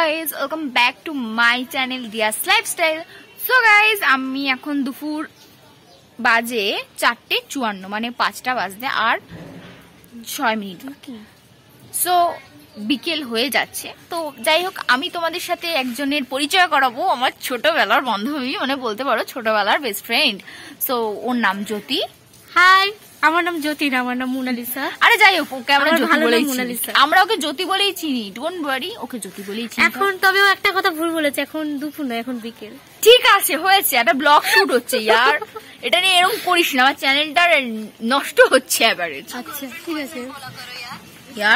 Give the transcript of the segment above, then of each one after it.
guys, welcome back to my channel Diya'S lifestyle. So guys, আমি এখন দুপুর বাজে 4:54 মানে 5টা বাজতে আর 6 মিনিট বাকি। সো বিকেল হয়ে যাচ্ছে। তো যাই হোক, আমি তোমাদের সাথে একজনের পরিচয় করাবো, আমার ছোটবেলার বান্ধবী, মানে বলতে পারো ছোটবেলার বেস্ট ফ্রেন্ড। সো ওর নাম জ্যোতি। হাই, আমার নাম জ্যোতি না, আমার নাম মোনালিসা। আরে যাই হোক, ওকে আমরা জ্যোতি বলেই চিনি, আমরা ওকে জ্যোতি বলেই চিনি, ডোন্ট ওয়ারি, ওকে জ্যোতি বলেই চিনি। এখন তবেও একটা কথা ভুল বলেছে, এখন দুপুর না, এখন বিকেল। ঠিক আছে, হয়েছে, একটা ব্লগ শুট হচ্ছে ইয়ার, এটা নিয়ে এরকম করিস না, আমার চ্যানেলটা নষ্ট হচ্ছে এবারে। আচ্ছা ঠিক আছে ইয়ার,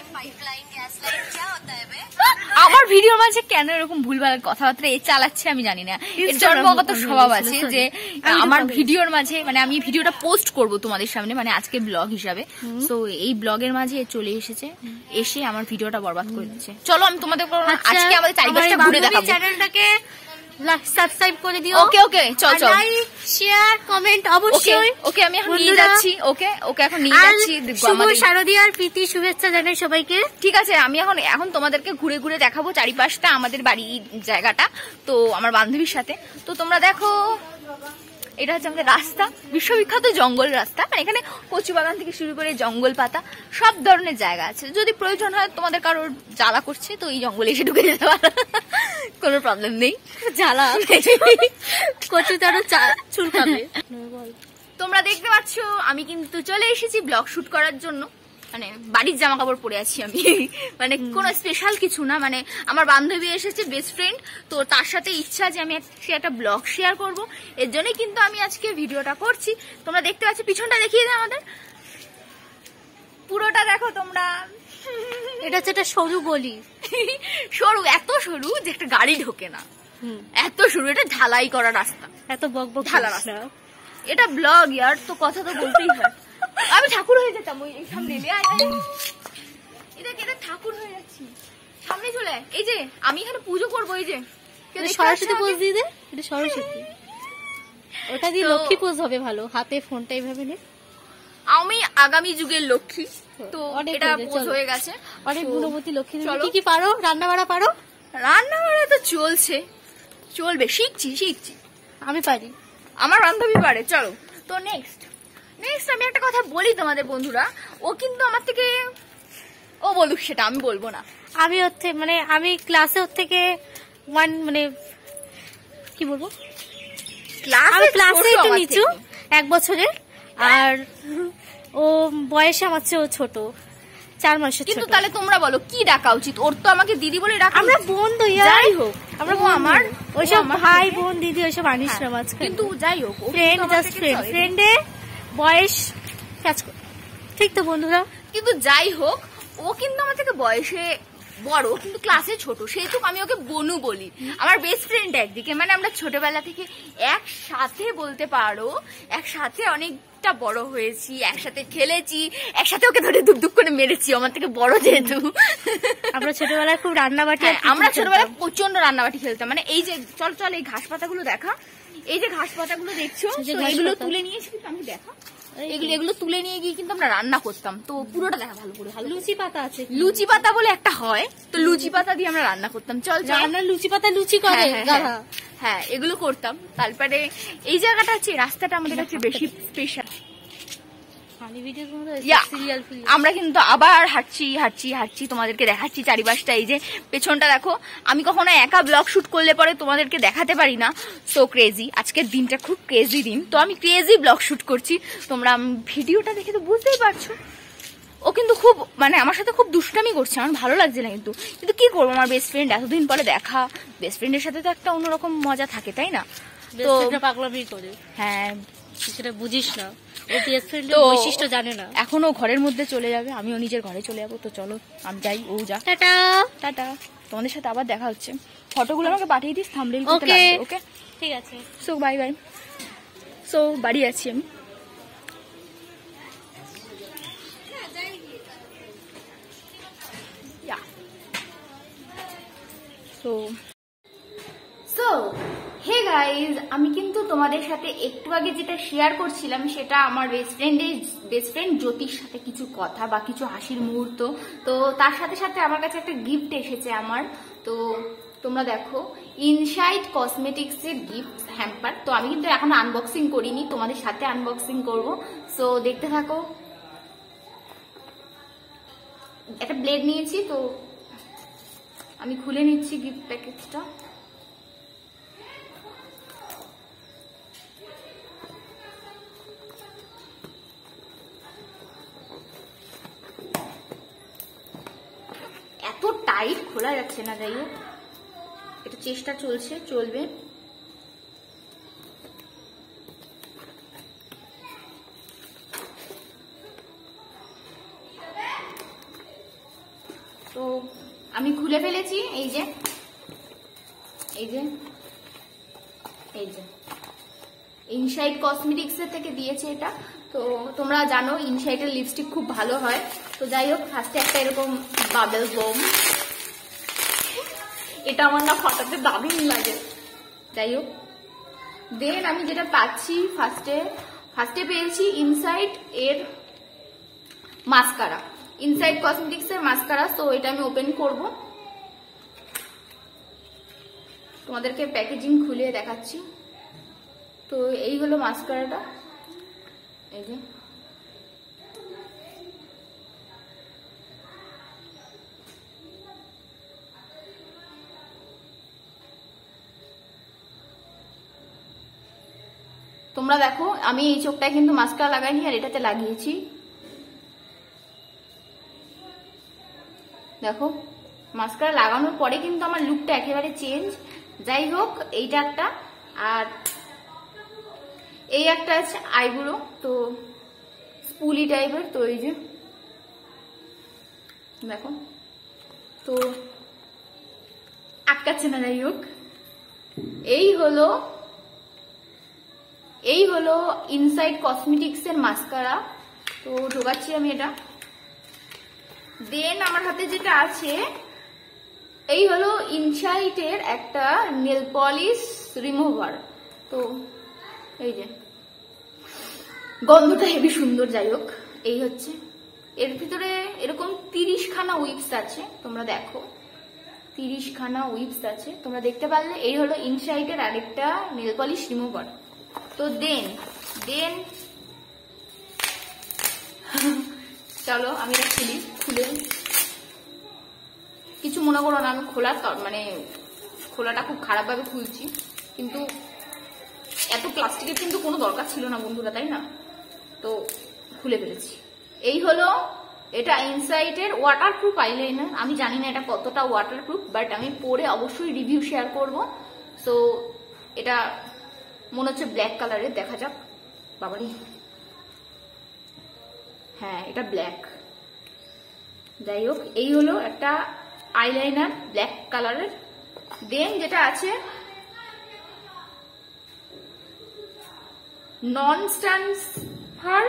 আমার ভিডিওর মাঝে কেন এরকম ভুলভাল কথাবার্তা এ চালাচ্ছে আমি জানি না। এর জন্মগত স্বভাব আছে যে আমার ভিডিওর মাঝে, মানে আমি ভিডিওটা পোস্ট করব তোমাদের সামনে, মানে আজকে ব্লগ হিসাবে। তো এই ব্লগের মাঝে চলে এসেছে, এসে আমার ভিডিওটা বরবাদ করে দিচ্ছে। চলো আমি তোমাদের আজকে আমাদের চারিপাশটা ঘুরে দেখাবো। চ্যানেলটাকে সাবস্ক্রাইব করে দিও। ওকে ওকে, চল চল, লাইক শেয়ার কমেন্ট অবশ্যই। ওকে আমি এখন নিয়ে যাচ্ছি, ওকে ওকে এখন নিয়ে যাচ্ছি। শুভ শারদীয়ার প্রীতি শুভেচ্ছা জানাই সবাইকে। ঠিক আছে, আমি এখন তোমাদেরকে ঘুরে ঘুরে দেখাবো চারিপাশটা, আমাদের বাড়ির জায়গাটা, তো আমার বান্ধবীর সাথে। তো তোমরা দেখো, এটা হচ্ছে আমাদের রাস্তা, বিশ্ববিখ্যাত জঙ্গল রাস্তা, মানে এখানে কচু বাগান থেকে শুরু করে জঙ্গল পাতা সব ধরনের জায়গা আছে। যদি প্রয়োজন হয় তোমাদের কারোর জ্বালা করছে, তো এই জঙ্গলে এসে ঢুকে যেতে পারো, কোনো প্রবলেম নেই। জ্বালা কচু তারও চুল খাবে। তোমরা দেখতে পাচ্ছ আমি কিন্তু চলে এসেছি ব্লগ শুট করার জন্য, মানে বাড়ির জামা কাপড় পরে আছি আমি, মানে কোনো স্পেশাল কিছু না, মানে আমার বান্ধবী এসেছে বেস্ট ফ্রেন্ড, তো তার সাথে ইচ্ছা যে আমি একটা ব্লগ শেয়ার করব, এর জন্যই কিন্তু আমি আজকে ভিডিওটা করছি। তোমরা দেখতে পাচ্ছ, পিছনটা দেখিয়ে দাও আমাদের, পুরোটা দেখো তোমরা। এটা হচ্ছে একটা সরু গলি, সরু, এত সরু যে একটা গাড়ি ঢোকে না, এত সরু, এটা ঢালাই করা রাস্তা, এত বকবক ঢালা রাস্তা। এটা ব্লগ ইয়ার, তো কথা তো বলতেই হয়। আমি ঠাকুর হয়ে যেতাম ওই সামনে, এটা ঠাকুর হয়ে যাচ্ছি, সামনে চলে। এই যে আমি এখানে পুজো করবো, এই যে সরস্বতী পোজ দিয়ে দে, এটা সরস্বতী, ওটা দিয়ে লক্ষ্মী পোজ হবে ভালো, হাতে ফোনটা এইভাবে নে। আমি আগামী যুগের লক্ষ্মী, তো এটা পোজ হয়ে গেছে, অনেক গুণবতী লক্ষ্মী। কি কি পারো? রান্না বাড়া পারো? রান্না বাড়া তো চলবে, শিখছি। আমি পারি, আমার বান্ধবী পারে। চলো তো নেক্সট আমি একটা কথা বলি তোমাদের বন্ধুরা, ও কিন্তু আমার থেকে, ও বলুক, সেটা আমি বলবো না। আমি মানে আমি ক্লাসে ওর থেকে মানে কি বলবো, ক্লাসে একটু নিচু, 1 বছরের, আর ও বয়সে আমার চেয়েও ছোট, 4 মাসের। কিন্তু তাহলে তোমরা বলো কি ডাকা উচিত? ওর তো আমাকে দিদি বলে ডাকা, আমরা বন্ধু। যাই হোক, আমরা আমার ওইসব ভাই বোন দিদি ওইসব আনিস না মাঝখানে। কিন্তু যাই হোক, ফ্রেন্ড, জাস্ট ফ্রেন্ডে বয়স কাজ করে, ঠিক তো বন্ধুরা? কিন্তু যাই হোক, ও কিন্তু আমার থেকে বয়সে বড়, কিন্তু ক্লাসে ছোট, সেহেতু আমি ওকে বনু বলি। আমার বেস্ট ফ্রেন্ড একদিকে, মানে আমরা ছোটবেলা থেকে একসাথে, বলতে পারো একসাথে অনেকটা বড় হয়েছি, একসাথে খেলেছি, একসাথে ওকে ধরে ধুপ করে মেরেছি, আমার থেকে বড় যেহেতু। আমরা ছোটবেলায় খুব রান্নাবাটি, আমরা ছোটবেলায় প্রচন্ড রান্নাবাটি খেলতাম। মানে এই যে চল এই ঘাস পাতাগুলো দেখা, এই যে ঘাস পাতাগুলো দেখছো, এগুলো তুলে নিয়েছি, কিন্তু আমি দেখা, এগুলো তুলে নিয়ে গিয়ে কিন্তু আমরা রান্না করতাম। তো পুরোটা দেখা ভালো করে। লুচি পাতা আছে, লুচি পাতা বলে একটা হয়, তো লুচি পাতা দিয়ে আমরা রান্না করতাম। চল আমরা লুচি পাতা লুচি করে, হ্যাঁ এগুলো করতাম। তারপরে এই জায়গাটা আছে, রাস্তাটা আমাদের কাছে বেশি স্পেশাল। আমরা কিন্তু আবার হাঁটছি, তোমাদেরকে দেখাচ্ছি চারিপাশটা। এই যে পেছনটা দেখো, আমি কখনো একা ব্লগ শুট করলে পরে তোমাদেরকে দেখাতে পারি না, সো ক্রেজি। আজকের দিনটা খুব ক্রেজি দিন, তো আমি ক্রেজি ব্লগ শুট করছি। তোমরা ভিডিওটা দেখে তো বুঝতেই পারছো, ও কিন্তু খুব, মানে আমার সাথে খুব দুষ্টামি করছে, আমার ভালো লাগছে না। কিন্তু কি করবো, আমার বেস্ট ফ্রেন্ড, এতদিন পরে দেখা, বেস্ট ফ্রেন্ডের সাথে তো একটা অন্যরকম মজা থাকে, তাই না? তো পাগলামি করে, হ্যাঁ সেটা বুঝিস না, ও বেস্ট ফ্রেন্ডের বৈশিষ্ট্য জানে না। এখনো ঘরের মধ্যে চলে যাবে, আমিও নিজের ঘরে চলে যাবো। তো চলো আমি যাই, ও যা, টাটা। তোমাদের সাথে আবার দেখা হচ্ছে। ফটোগুলো আমাকে পাঠিয়ে দিস, থাম্বনেল করতে লাগবে। ওকে ঠিক আছে, সো বাই। সো বাড়ি আছি আমি। So hey guys, গাইজ, আমি কিন্তু তোমাদের সাথে একটু আগে যেটা শেয়ার করছিলাম সেটা আমার বেস্ট ফ্রেন্ড জ্যোতির সাথে কিছু কথা বা কিছু হাসির মুহূর্ত। তো তার সাথে সাথে আমার কাছে একটা গিফট এসেছে আমার। তো তোমরা দেখো, ইনসাইড কসমেটিক্স এর গিফট হ্যাম্পার। তো আমি কিন্তু এখন আনবক্সিং করিনি, তোমাদের সাথে আনবক্সিং করব। সো দেখতে থাকো। একটা ব্লেড নিয়েছি, তো আমি খুলে নিচ্ছি গিফট প্যাকেজটা। এত টাইট খোলা যাচ্ছে না, যাই হোক এটা চেষ্টা চলবে। তো আমি খুলে ফেলেছি। এই যে ইনসাইড কসমেটিক্স এর থেকে দিয়েছে এটা। তো তোমরা জানো ইনসাইডের লিপস্টিক খুব ভালো হয়। তো যাই হোক, ফার্স্টে একটা এরকম বাবেল বোম, এটা আমার না ফাটাতে দারুণ লাগে। যাই হোক, দেন আমি যেটা পাচ্ছি, ফার্স্টে পেয়েছি ইনসাইড এর মাস্কারা, ইনসাইড কসমেটিক্স এর মাস্কারা। তো এটা আমি ওপেন করব, তোমাদেরকে প্যাকেজিং খুলে দেখাচ্ছি। তো এই হলো মাস্কারাটা, এই যে তোমরা দেখো, আমি এই চোখটায় কিন্তু মাস্কারা লাগাইনি, আর এটাতে লাগিয়েছি। দেখো, মাস্কারা লাগানোর পরে কিন্তু আমার লুকটা একেবারে চেঞ্জ। যাই হোক, এইটা একটা, আর এই একটা আছে আইব্রো, তো স্পুলি টাইপের। তো এই যে দেখো, তো আটকাচ্ছে না। যাই হোক, এই হলো ইনসাইড কসমেটিক্স এর মাস্কারা। তো ঢোকাচ্ছি আমি এটা। দেন আমার হাতে যেটা আছে, এই হলো ইনসাইড এর একটা নেল পলিশ রিমুভার। তো এই যে গন্ধটা হেবি সুন্দর। যাই হোক, এই হচ্ছে, এর ভিতরে এরকম 30 খানা উইপস আছে। তোমরা দেখো, 30 খানা উইপস আছে, তোমরা দেখতে পারলে। এই হলো ইনসাইড এর আরেকটা নেল পলিশ রিমুভার। তো দেন চলো আমি এটা খুলে কিছু মনে করো না, আমি খোলাটা খুব খারাপ ভাবে খুলছি, কিন্তু এত প্লাস্টিকের কিন্তু কোনো দরকার ছিল না বন্ধুরা, তাই না? তো খুলে ফেলেছি। এই হলো এটা ইনসাইড এর ওয়াটারপ্রুফ আইলাইনার। আমি জানি না এটা কতটা ওয়াটারপ্রুফ, বাট আমি পরে অবশ্যই রিভিউ শেয়ার করব। সো এটা মনে হচ্ছে ব্ল্যাক কালারের, দেখা যাক। বাবারি, হ্যাঁ এটা ব্ল্যাক। যাই হোক, এই হলো একটা আইলাইনার ব্ল্যাক কালারের। দেন যেটা আছে নন ট্রান্সফার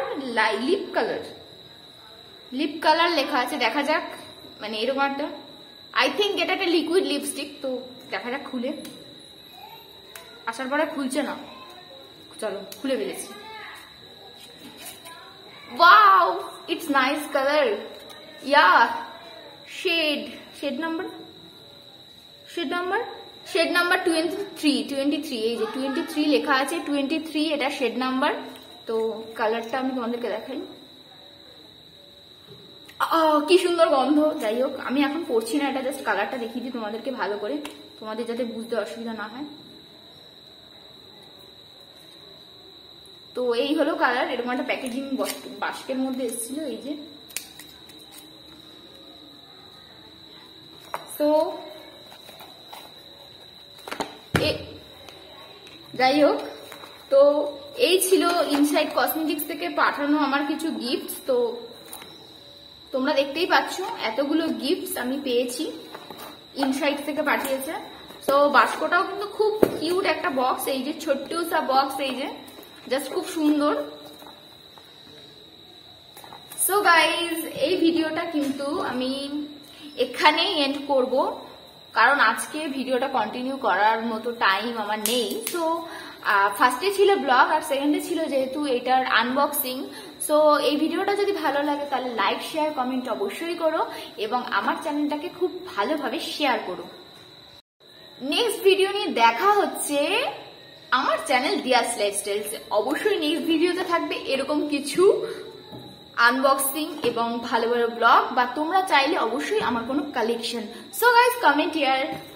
লিপ কালার লেখা আছে, দেখা যাক। মানে এরকম একটা, আই থিঙ্ক এটা একটা লিকুইড লিপস্টিক। তো দেখা যাক খুলে, আসার পরে খুলছে না। চলো খুলে ফেলেছি। Wow, it's nice colour. Yeah, shade number 23। এই যে 23 লেখা আছে, 23 এটা শেড নাম্বার। তো কালারটা আমি তোমাদেরকে দেখাই, কি সুন্দর গন্ধ। যাই হোক, আমি এখন পড়ছি না, এটা জাস্ট কালারটা দেখিয়ে দিই তোমাদেরকে ভালো করে, তোমাদের যাতে বুঝতে অসুবিধা না হয়। তো এই হলো কালার, এরকম একটা প্যাকেজিং বাস্কের মধ্যে এসেছিল। এই যে, তো যাই হোক, তো এই ছিল ইনসাইড কসমেটিক্স থেকে পাঠানো আমার কিছু গিফট। তো তোমরা দেখতেই পাচ্ছ এতগুলো গিফটস আমি পেয়েছি, ইনসাইড থেকে পাঠিয়েছে। তো বাস্কটাও কিন্তু খুব কিউট একটা বক্স, এই যে ছোট্ট সা বক্স, এই যে জাস্ট খুব সুন্দর। সো গাইজ, এই ভিডিওটা কিন্তু আমি এখানেই এন্ড করব, কারণ আজকে ভিডিওটা কন্টিনিউ করার মতো টাইম আমার নেই। সো ফার্স্টে ছিল ব্লগ আর সেকেন্ডে ছিল যেহেতু এটার আনবক্সিং। সো এই ভিডিওটা যদি ভালো লাগে তাহলে লাইক শেয়ার কমেন্ট অবশ্যই করো এবং আমার চ্যানেলটাকে খুব ভালোভাবে শেয়ার করো। নেক্সট ভিডিও নিয়ে দেখা হচ্ছে আমার চ্যানেল দিয়াস লাইফস্টাইলস। অবশ্যই নেক্সট ভিডিওতে থাকবে এরকম কিছু আনবক্সিং এবং ভালো ভালো ব্লগ, বা তোমরা চাইলে অবশ্যই আমার কোনো collection. So guys, comment here.